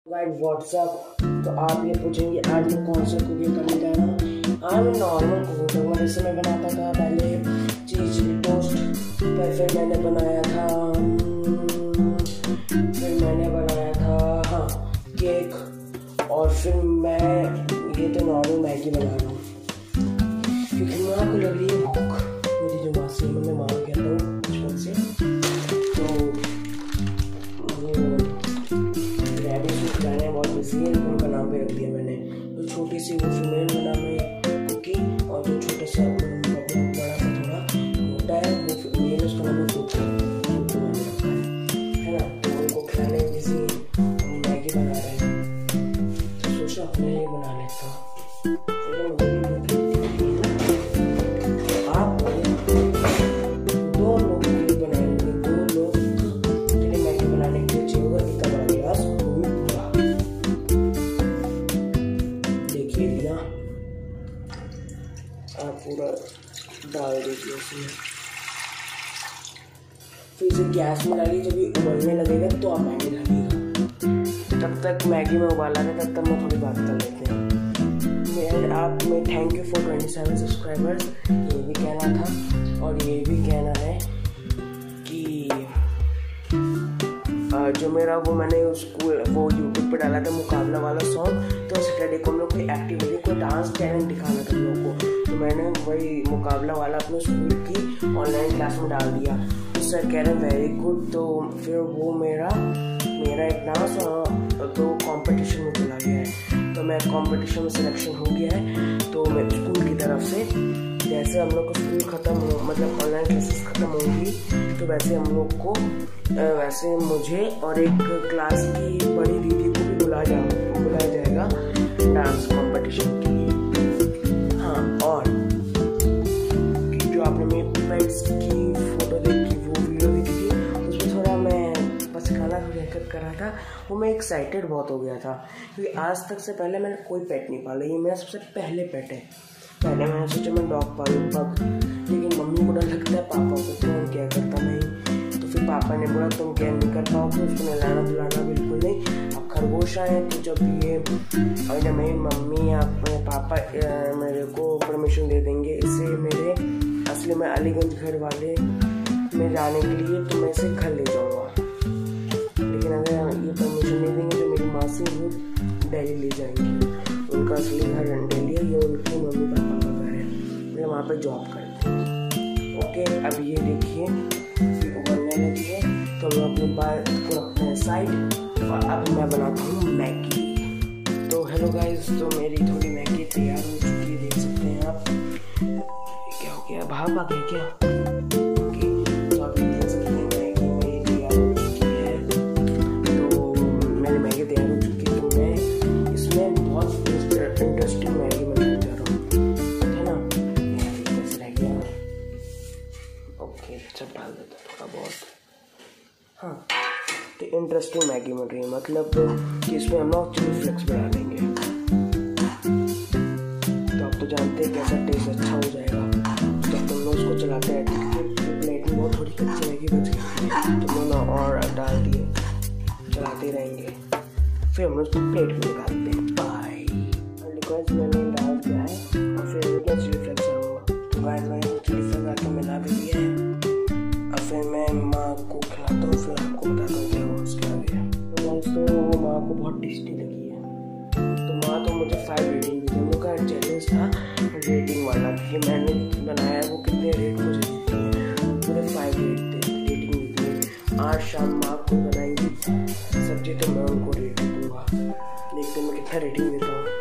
Guys what's up. तो आप ये पूछेंगे आज मैं कौन सा कुकिंग करने जा रहा हूँ। आज मैं नॉर्मल कुकिंग करूँगा। जैसे मैं बनाता था पहले चीज़ टोस्ट, फिर मैंने बनाया था केक, और फिर मैं ये तो नॉर्मल मैगी बना रहा हूँ क्योंकि माँ को लग रही है भूख। मेरी जो मासी है मैं माँ कहता हूँ बचपन से, तो बहुत बिजी है। उनका नाम भी रख दिया मैंने। तो छोटी सी वो फीमेल का नाम है कुकी, और जो छोटा सा बड़ा सा थोड़ा मोटा है वो फीमेल, उसका नाम है कुकी। मैंने रखा है ना। तो उनको खिलाने में बिजी हम मैगी बना रहे हैं, तो सोचा अपने लिए बना लेता हूँ। आप दो लोगों के लिए बनाएंगे, 2 लोग के लिए मैगी बनाने के लिए चाहिए होगा इतना बड़ा गिलास। आप पूरा डाल दीजिए इसमें, फिर इसे गैस में डालिए। जब ये उबलने लगेगा तो आप मैगी डालिएगा। तब तक मैगी में उबाला है, तब तक मैं थोड़ी बात कर लेते हैं। आप में थैंक यू फॉर 27 सब्सक्राइबर्स, ये भी कहना था। और ये भी कहना है कि जो मेरा वो मैंने स्कूल वो यूट्यूब पे डाला था मुकाबला वाला सॉन्ग, तो सैटरडे को हम लोग कोई एक्टिविटी कोई डांस टैलेंट दिखाना था हम लोग को, तो मैंने वही मुकाबला वाला अपने स्कूल की ऑनलाइन क्लास में डाल दिया। तो सर कह रहे वेरी गुड। तो फिर वो मेरा एक डांस तो कंपटीशन में चला गया है। तो मैं कंपटीशन में सिलेक्शन हो गया है। तो मैं स्कूल की तरफ से जैसे हम लोग को स्कूल ख़त्म हो, मतलब ऑनलाइन क्लासेस ख़त्म होंगी, तो वैसे हम लोग को वैसे मुझे और एक क्लास की बड़ी दीदी को भी बुलाया जाएगा डांस कंपटीशन के लिए। हाँ, और जो आपने मेरे पेट्स की फोटो देखी, वो वीडियो देखी थी, उसमें थोड़ा मैं बस खाना मेकअप कर रहा था। वो मैं एक्साइटेड बहुत हो गया था क्योंकि आज तक से पहले मैंने कोई पेट नहीं पाला। ये मेरा सबसे पहले पेट है। पहले मैंने सोचा मैं डॉग पालूँ पग, लेकिन मम्मी को डर लगता है पापा को, तो मैं क्या करता नहीं। तो फिर पापा ने बोला तुम क्या नहीं कर पाओगे, उसको नहलाना धुलाना बिल्कुल नहीं। अब खरगोश आए तो जब मेरी मम्मी या मेरे पापा मेरे को परमिशन दे देंगे इसे मेरे असली में अलीगंज घर वाले में जाने के लिए, तो मैं इसे घर ले जाऊँगा। लेकिन अगर ये परमिशन नहीं देंगे तो मेरी माँ से वो दिल्ली ले जाएंगी। उनका असली घर दिल्ली है, ये उनके मम्मी पापा का घर है। मैं वहाँ पे जॉब करती हूँ। ओके, अब ये देखिए उबलने लगी है, तो हम अपनी बात को रखते हैं साइड, और अब मैं बनाता हूँ मैगी। तो हेलो गाइस, तो मेरी थोड़ी मैगी तैयार हो चुकी है, देख सकते हैं आप। क्या हो गया, भाप आ गया क्या? ओके, तो आप देख सकते हैं मैगी मेरी तैयार हो चुकी है। तो मेरी मैगी तैयार हो चुकी है, तो मैं इसमें बहुत इंटरेस्टिंग मैगी बनाने जा रहा हूँ, है ना। कैसे रह गया? ओके, सब डाल देता थोड़ा बहुत। हाँ, तो इंटरेस्टिंग मैगी बन रही है, मतलब कि इसमें हम लोग चिली फ्लेक्स बढ़ा देंगे। तो आप तो जानते हैं कैसा टेस्ट अच्छा हो जाएगा। तो हम लोग उसको चलाते हैं, प्लेट में बहुत थोड़ी कच्ची मैगी बच गई, तो हम लोग और डाल दिए, चलाते रहेंगे। फिर हम लोग उसको प्लेट में निकालते हैं। बाय। गाइस मैंने डाल दिया है, और फिर मैं चिली फ्लेक्स डालूंगा। तो गाइस मैंने चिली फ्लेक्स आके मिला भी दिया है। अब फिर मैं माँ को खिलाता हूँ, फिर आपको बताता हूँ क्या हुआ उसके आगे। तो गाइस तो वो माँ को बहुत टेस्टी लगी है। तो माँ तो मुझे 5 रेटिंग दी थी। हम लोग का चैलेंज था रेटिंग वाला कि मैंने बनाया वो कितने रेट मुझे देती है, पूरे 5 रेटिंग देती है। आज शाम माँ को बनाएंगी सब्जी, तो मैं उनको रेटिंग दूंगा। देखते हैं मैं कितना रेटिंग देता हूँ।